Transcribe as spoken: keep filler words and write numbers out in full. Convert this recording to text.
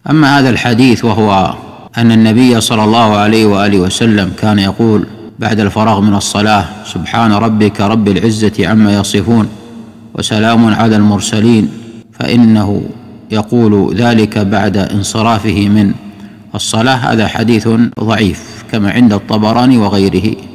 أما هذا الحديث وهو أن النبي صلى الله عليه وآله وسلم كان يقول بعد الفراغ من الصلاة: سبحان ربك رب العزة عما يصفون وسلام على المرسلين، فإنه يقول ذلك بعد انصرافه من الصلاة، هذا حديث ضعيف كما عند الطبراني وغيره.